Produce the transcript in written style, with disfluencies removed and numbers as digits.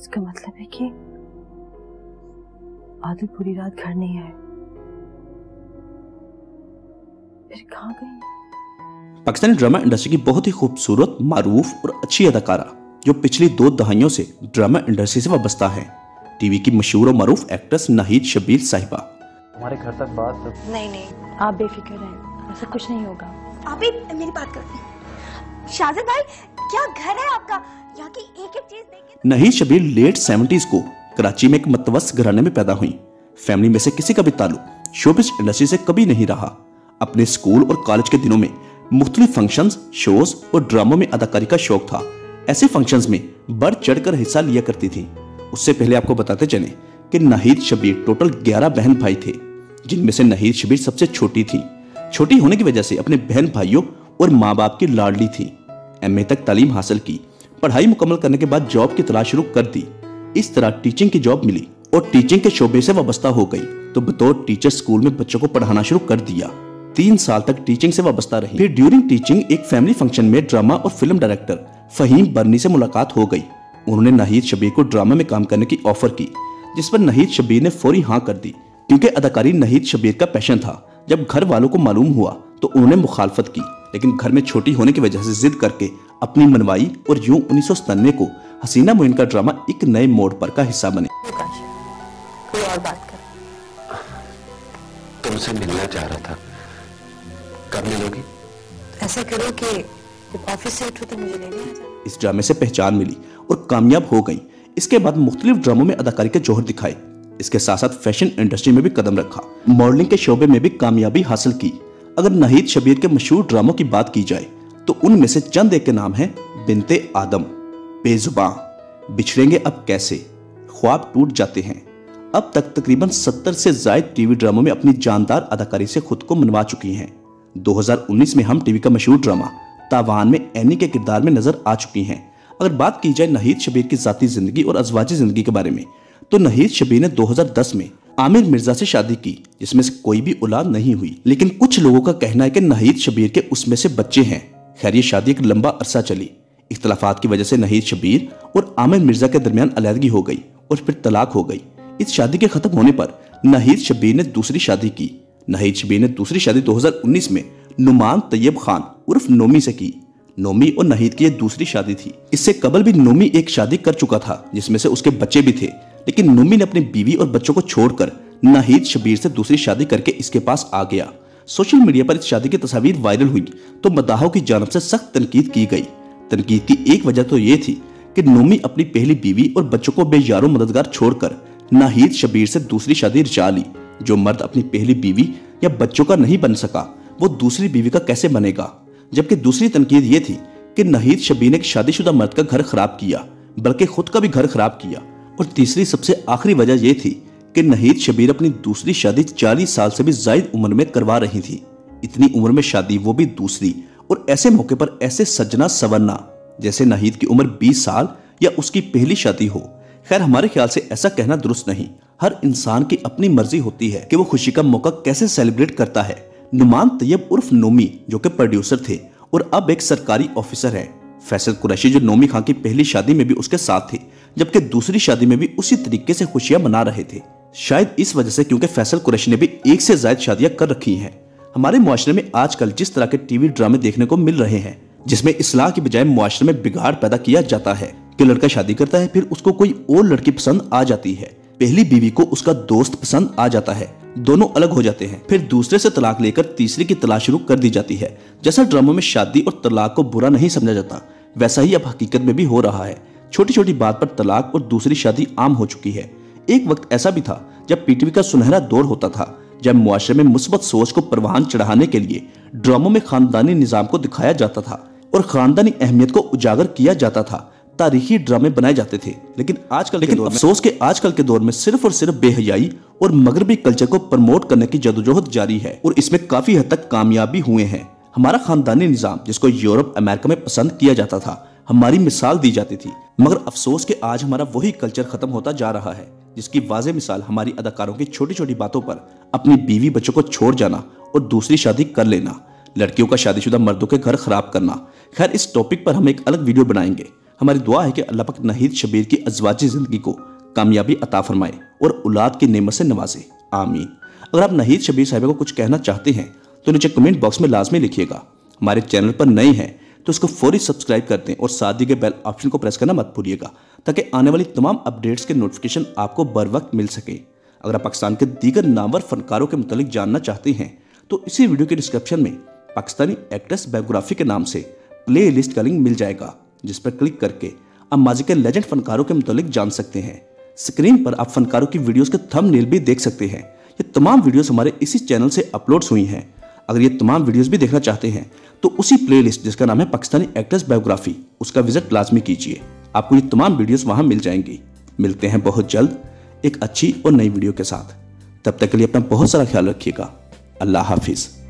इसका मतलब है कि आदिल पूरी रात घर नहीं आए, फिर कहाँ गई? पाकिस्तानी ड्रामा इंडस्ट्री की बहुत ही खूबसूरत, मारूफ और अच्छी अदाकारा जो पिछली 2 दहाइयों से ड्रामा इंडस्ट्री से वाबस्ता है, टीवी की मशहूर और मारूफ एक्ट्रेस नाहिद शब्बीर साहिबा। हमारे घर तक बात नहीं, आप बेफिक्र रहें, ऐसा कुछ नहीं होगा। आप ही मेरी बात कर। शाजिद भाई, क्या घर है आपका? यहाँ की एक एक चीज देखें। नाहिद शब्बीर लेट 70s को कराची में एक मतवस्त घराने में पैदा हुई। फैमिली में से किसी का भी ताल्लुक शोबिज़ इंडस्ट्री से कभी नहीं रहा। अपने स्कूल और कॉलेज के दिनों में मुख्तलिफ फंक्शंस, शोज और ड्रामों में अदाकारी का शौक था। ऐसे फंक्शंस में बढ़ चढ़कर हिस्सा लिया करती थी। उससे पहले आपको बताते चले कि नाहिद शब्बीर टोटल 11 बहन भाई थे, जिनमें से नाहिद शब्बीर सबसे छोटी थी। छोटी होने की वजह से अपने बहन भाइयों और माँ बाप की लाडली थी। एमए तक तालीम हासिल की। पढ़ाई मुकम्मल करने के बाद जॉब की तलाश शुरू कर दी। इस तरह टीचिंग की जॉब मिली और टीचिंग के शोबे से वाबस्ता हो गई, तो बतौर टीचर स्कूल में बच्चों को पढ़ाना शुरू कर दिया। 3 साल तक टीचिंग से वाबस्ता रही। फिर ड्यूरिंग टीचिंग एक फैमिली फंक्शन में ड्रामा और फिल्म डायरेक्टर फहीम बर्नी से मुलाकात हो गई। उन्होंने नाहिद शब्बीर को ड्रामा में काम करने की ऑफर की, जिस पर नाहिद शब्बीर ने फौरी हाँ कर दी, क्योंकि अदाकारी नाहिद शब्बीर का पैशन था। जब घर वालों को मालूम हुआ तो उन्होंने मुखालफत की, लेकिन घर में छोटी होने की वजह से जिद करके अपनी मनवाई और यूं 1997 को हसीना मोइन का ड्रामा एक नए मोड़ पर का हिस्सा बने। कोई और बात कर। तुमसे मिलना चाह रहा था, कब मिलोगी? ऐसा करो कि ऑफिस से उठो तो मुझे लेने आ जाओ। इस ड्रामे से पहचान मिली और कामयाब हो गई। इसके बाद मुख्तलिफ ड्रामों में अदाकारी के जौहर दिखाए। इसके साथ साथ फैशन इंडस्ट्री में भी कदम रखा। मॉडलिंग के शोबे में भी कामयाबी हासिल की। अगर नाहिद शब्बीर के मशहूर ड्रामों की बात की जाए तो उनमें से चंद एक के नाम हैं: बिन्ते आदम, बेजुबां, बिछड़ेंगे अब कैसे, ख्वाब टूट जाते हैं। अब तक तकरीबन 70 से ज्यादा टीवी ड्रामों में अपनी जानदार अदाकारी से खुद को मनवा चुकी हैं। 2019 में हम टीवी का मशहूर ड्रामा तावान में एनी के किरदार में नजर आ चुकी हैं। अगर बात की जाए नाहिद शब्बीर की जाती जिंदगी और अज़वाजी जिंदगी के बारे में, तो नाहिद शब्बीर ने 2010 में आमिर मिर्जा से शादी की, जिसमें से कोई भी औलाद नहीं हुई। लेकिन कुछ लोगों का कहना है कि नाहिद शब्बीर के उसमें से बच्चे हैं। खैर, ये शादी एक लंबा अरसा चली। इख्तलाफात की वजह से नाहिद शब्बीर और आमिर मिर्जा के दरमियान अलहदगी हो गई और फिर तलाक हो गई। इस शादी के खत्म होने पर नाहिद शब्बीर ने दूसरी शादी की। नाहिद शब्बीर ने दूसरी शादी 2019 में नुमान तैयब खान उर्फ नोमी से की। नोमी और नाहिद की यह दूसरी शादी थी। इससे कबल भी नोमी एक शादी कर चुका था, जिसमें से उसके बच्चे भी थे। लेकिन नोमी ने अपनी बीवी और बच्चों को छोड़कर नाहिद शब्बीर से दूसरी शादी करके इसके पास आ गया। सोशल मीडिया पर इस शादी की तस्वीर वायरल हुई तो मदाहों की जानिब से सख्त तनकीद की गई। तनकीद की एक वजह तो ये थी कि नोमी अपनी पहली बीवी और बच्चों को बेयारो मददगार छोड़कर नाहिद शब्बीर से दूसरी शादी रचा ली। जो मर्द अपनी पहली बीवी या बच्चों का नहीं बन सका, वो दूसरी बीवी का कैसे बनेगा। जबकि दूसरी तनकीद ये थी कि नाहिद शब्बीर ने एक शादीशुदा मर्द का घर खराब किया, बल्कि खुद का भी घर खराब किया। और तीसरी सबसे आखिरी वजह यह थी कि नाहिद शब्बीर अपनी दूसरी शादी 40 साल से भी ज्यादा उम्र में करवा रही थी। इतनी उम्र में शादी, वो भी दूसरी, और ऐसे मौके पर ऐसे सजना सवरना जैसे नाहिद की उम्र 20 साल या उसकी पहली शादी हो। खैर, हमारे ख्याल से ऐसा कहना दुरुस्त नहीं। हर इंसान की अपनी मर्जी होती है कि वो खुशी का मौका कैसे सेलिब्रेट करता है। नुमान तैयब उर्फ नोमी, जो कि प्रोड्यूसर थे और अब एक सरकारी ऑफिसर है। फैसल कुरैशी, जो नोमी खान की पहली शादी में भी उसके साथ थे, जबकि दूसरी शादी में भी उसी तरीके से खुशियां मना रहे थे। शायद इस वजह से क्योंकि फैसल कुरैशी ने भी एक से ज्यादा शादियां कर रखी हैं। हमारे मुआशरे में आजकल जिस तरह के टीवी ड्रामे देखने को मिल रहे हैं, जिसमें इस्लाह की बजाय मुआशरे में बिगाड़ पैदा किया जाता है कि लड़का शादी करता है, फिर उसको कोई और लड़की पसंद आ जाती है, पहली बीवी को उसका दोस्त पसंद आ जाता है, दोनों अलग हो जाते हैं, फिर दूसरे से तलाक लेकर तीसरी की तलाश शुरू कर दी जाती है। जैसा ड्रामों में शादी और तलाक को बुरा नहीं समझा जाता, वैसा ही अब हकीकत में भी हो रहा है। छोटी छोटी बात पर तलाक और दूसरी शादी आम हो चुकी है। एक वक्त ऐसा भी था जब पीटीवी का सुनहरा दौर होता था, जब मुआशरे में मुस्बत सोच को परवान चढ़ाने के लिए ड्रामों में खानदानी निजाम को दिखाया जाता था और खानदानी अहमियत को उजागर किया जाता था। तारीखी ड्रामे बनाए जाते थे। लेकिन अफसोस के आजकल के दौर में सिर्फ और सिर्फ बेहयाई और मगरबी कल्चर को प्रमोट करने की जदोजहद जारी है और इसमें काफी हद तक कामयाबी हुए हैं। हमारा खानदानी निजाम, जिसको यूरोप अमेरिका में पसंद किया जाता था, हमारी मिसाल दी जाती थी, मगर अफसोस के आज हमारा वही कल्चर खत्म होता जा रहा है, जिसकी वाज़ेह मिसाल हमारी अदाकारों की छोटी छोटी बातों पर अपनी बीवी बच्चों को छोड़ जाना और दूसरी शादी कर लेना, लड़कियों का शादीशुदा मर्दों के घर खराब करना। खैर, इस टॉपिक पर हम एक अलग वीडियो बनाएंगे। हमारी दुआ है कि अल्लाह पाक नाहिद शबीर की अज़वाजी ज़िंदगी को कामयाबी अता फरमाए और औलाद की नेमत से नवाजे, आमीन। अगर आप नाहिद शबीर साहिबा को कुछ कहना चाहते हैं तो नीचे कमेंट बॉक्स में लाजमी लिखिएगा। हमारे चैनल पर नए हैं तो इसको फौरी सब्सक्राइब कर दें और साथ दिए गए बेल ऑप्शन को प्रेस करना मत भूलिएगा, ताकि आने वाली तमाम अपडेट्स के नोटिफिकेशन आपको बर वक्त मिल सके। अगर आप पाकिस्तान के दीगर नामवर फनकारों के मुतालिक जानना चाहते हैं तो इसी वीडियो के डिस्क्रिप्शन में पाकिस्तानी एक्ट्रेस बायोग्राफी के नाम से प्ले लिस्ट का लिंक मिल जाएगा, जिस पर क्लिक करके आप माजी के लेजेंड फनकारों के मुतालिक जान सकते हैं। स्क्रीन पर आप फनकारों की वीडियोस के थंबनेल भी देख सकते हैं। ये तमाम वीडियोस हमारे इसी चैनल से अपलोड्स हुई हैं। अगर ये तमाम वीडियोस भी देखना चाहते हैं तो उसी प्लेलिस्ट जिसका नाम है पाकिस्तानी एक्ट्रेस बायोग्राफी, उसका विजिट लाजमी कीजिए। आपको ये तमाम वीडियोस वहां मिल जाएंगी। मिलते हैं बहुत जल्द एक अच्छी और नई वीडियो के साथ। तब तक के लिए अपना बहुत सारा ख्याल रखिएगा। अल्लाह हाफिज।